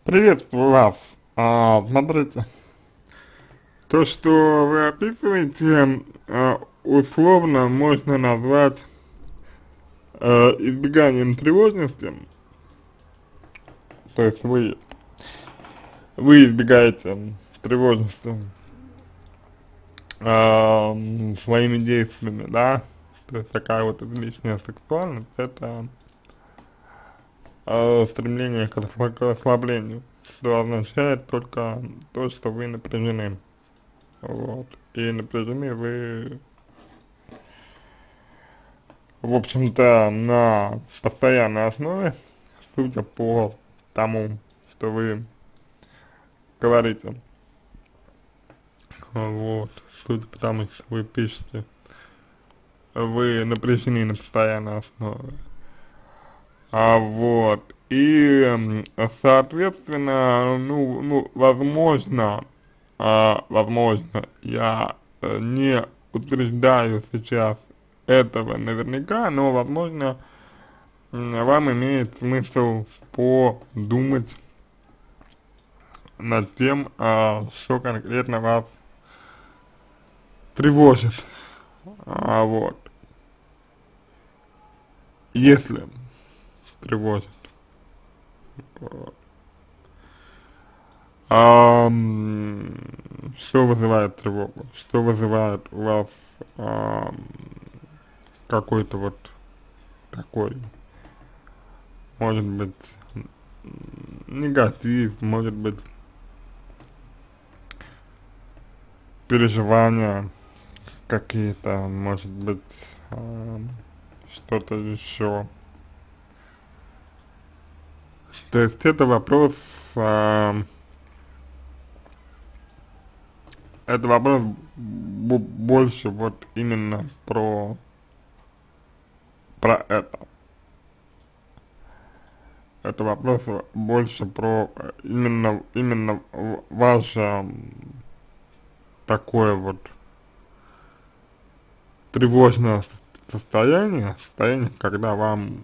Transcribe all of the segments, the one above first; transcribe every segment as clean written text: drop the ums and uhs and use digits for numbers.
Приветствую вас. Смотрите, то, что вы описываете, условно можно назвать избеганием тревожности. То есть вы избегаете тревожности своими действиями, да? То есть такая вот излишняя сексуальность, это стремление к расслаблению, что означает только то, что вы напряжены. Вот. И напряжены вы, в общем-то, на постоянной основе, судя по тому, что вы говорите. Вот. Судя по тому, что вы пишете, вы напряжены на постоянной основе. Вот. И, соответственно, возможно, возможно, я не утверждаю сейчас этого наверняка, но, возможно, вам имеет смысл подумать над тем, что конкретно вас тревожит. Вот. Если тревожит. Вот. Что вызывает тревогу? Что вызывает у вас какой-то вот такой, может быть, негатив, может быть, переживания какие-то, может быть, что-то еще. То есть это вопрос, больше вот именно про это. Это вопрос больше про именно ваше такое вот тревожное состояние, когда вам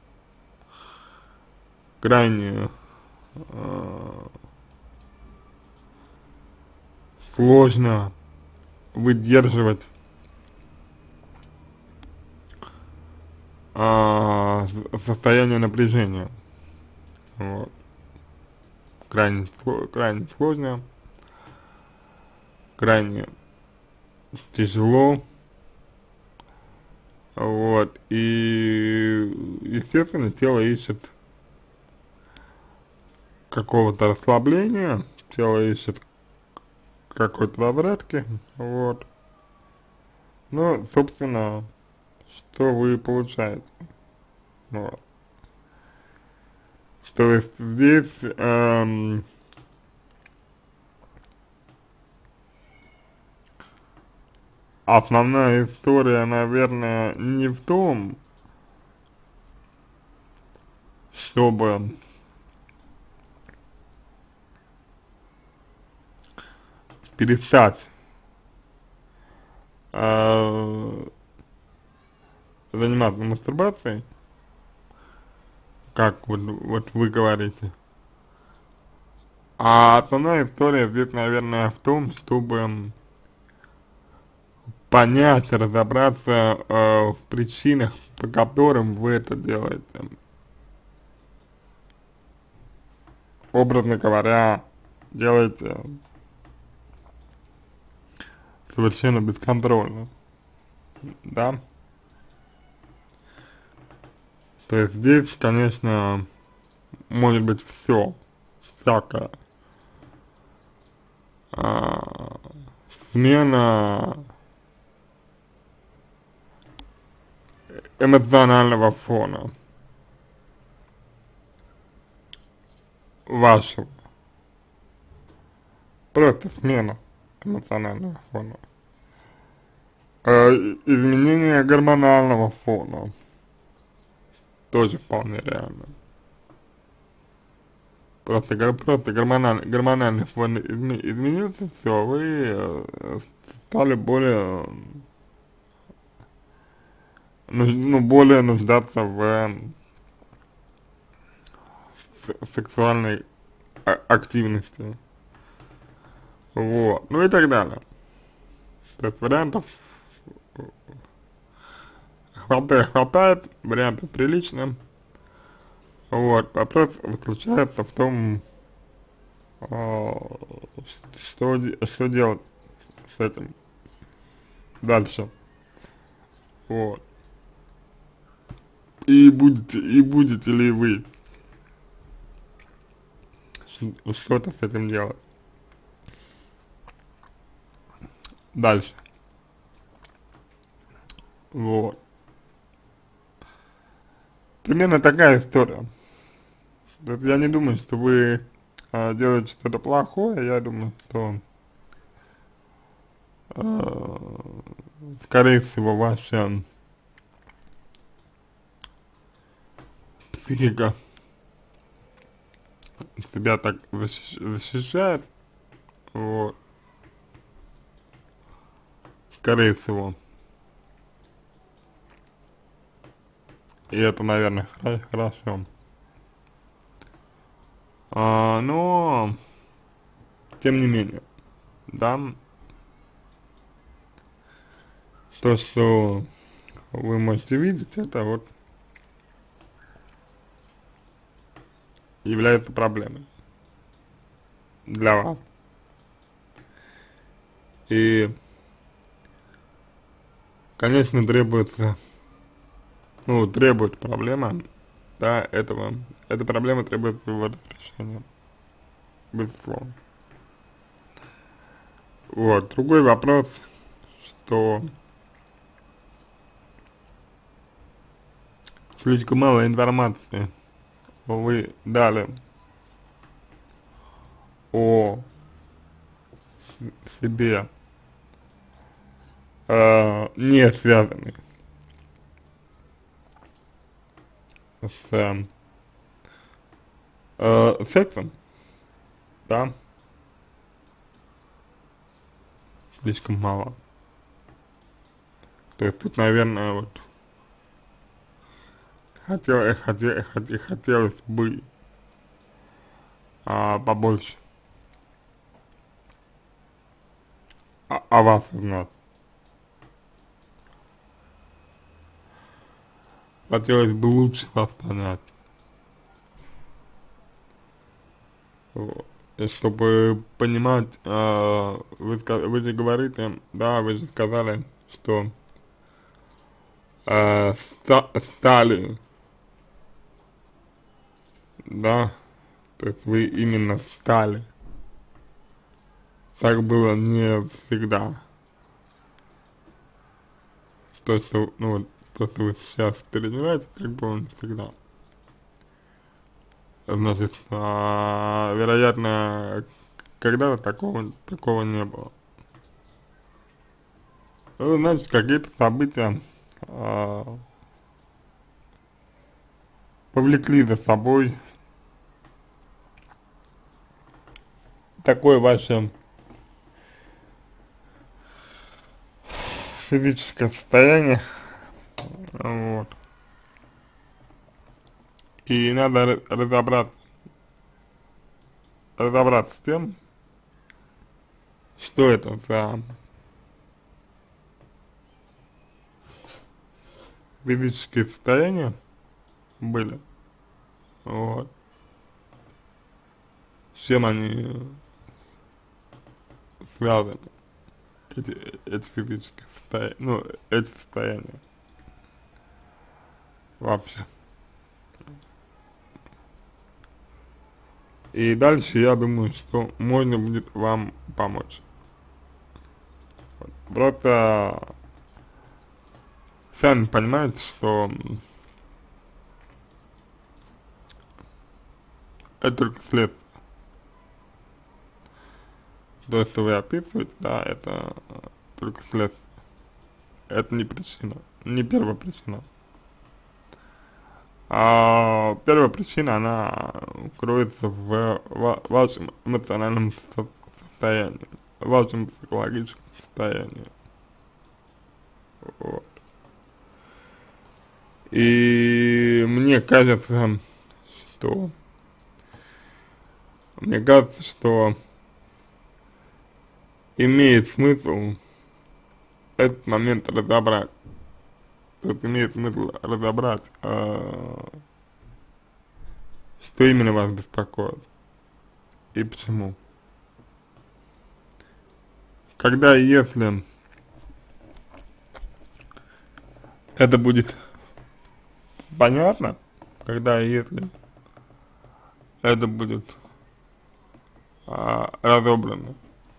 крайне сложно выдерживать состояние напряжения. Вот. Крайне сложно, крайне тяжело. Вот. И, естественно, тело ищет какого-то расслабления, тело ищет какой-то разрядки. Вот. Ну, собственно, что вы получаете. Вот. То есть здесь основная история, наверное, не в том, чтобы перестать э, заниматься мастурбацией, как вот вы говорите. А основная история здесь, наверное, в том, чтобы понять, разобраться в причинах, по которым вы это делаете. Образно говоря, делаете совершенно бесконтрольно, да? То есть здесь, конечно, может быть все, всякое. А, смена эмоционального фона вашего, просто смена эмоционального фона. Изменение гормонального фона тоже вполне реально. Просто гормональный фон изменился, все, вы стали более, более нуждаться в сексуальной активности, вот, ну и так далее. То есть вариантов хватает, варианты приличные, вот, вопрос заключается в том, а, что делать с этим дальше, вот, и будете ли вы что-то с этим делать дальше, вот. Примерно такая история. То есть я не думаю, что вы делаете что-то плохое, я думаю, что скорее всего ваша психика себя так защищает, вот, скорее всего. И это, наверное, хорошо. Но, тем не менее, да, то, что вы можете видеть, это вот является проблемой для вас. И, конечно, требуется, ну, требует проблема, да, эта проблема требует его разрешения, безусловно. Вот, другой вопрос, что слишком мало информации вы дали о себе, не связанной с сексом, да, слишком мало. То есть тут, наверное, вот хотелось бы побольше о вас узнать. Хотелось бы лучше вас понять. Вот. И чтобы понимать, вы же говорите, да, вы же сказали, что стали, да, то есть вы именно стали. Так было не всегда. То, что, ну вот, то, что вы сейчас переживаете, так было не всегда. Значит, вероятно, когда-то такого не было. Ну, значит, какие-то события а, повлекли за собой такое ваше физическое состояние, вот. И надо разобраться с тем, что это за физические состояния были, вот, с чем они связаны, эти физические состояния, ну, эти состояния вообще. И дальше я думаю, что можно будет вам помочь. Вот. Просто сами понимаете, что это только следствие. То, что вы описываете, да, это только следствие. Это не причина, не первая причина. А первая причина, она кроется в вашем эмоциональном состоянии, в вашем психологическом состоянии. Вот. И мне кажется, что мне кажется, что имеет смысл этот момент разобрать. То есть имеет смысл разобрать, что именно вас беспокоит и почему. Когда и если это будет понятно, когда и если это будет разобрано,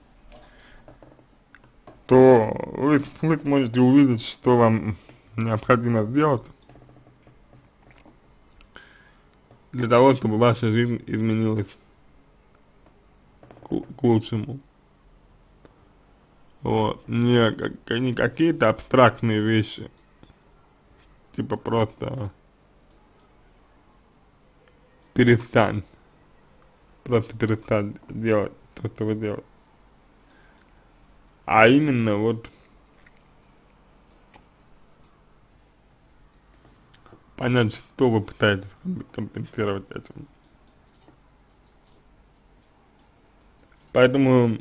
то вы сможете увидеть, что вам необходимо сделать для того, чтобы ваша жизнь изменилась к лучшему. Вот, не какие-то абстрактные вещи, типа просто перестань делать то, что вы делаете. А именно вот понять, что вы пытаетесь компенсировать этим. Поэтому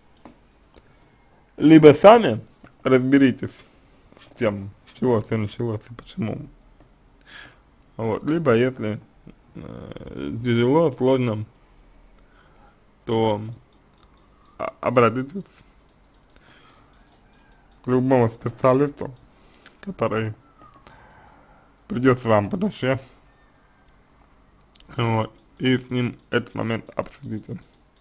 либо сами разберитесь с тем, с чего все началось и почему. Вот, либо если тяжело, сложно, то обратитесь к любому специалисту, который придется вам по душе, вот, и с ним этот момент обсудите.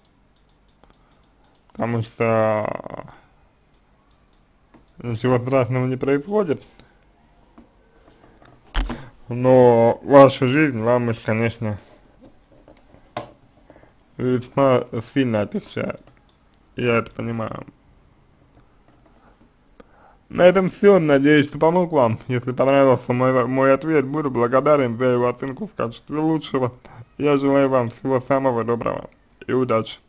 Потому что ничего страшного не происходит, но вашу жизнь вам это, конечно, весьма сильно отягчает. Я это понимаю. На этом все. Надеюсь, что помог вам. Если понравился мой ответ, буду благодарен за его оценку в качестве лучшего. Я желаю вам всего самого доброго и удачи.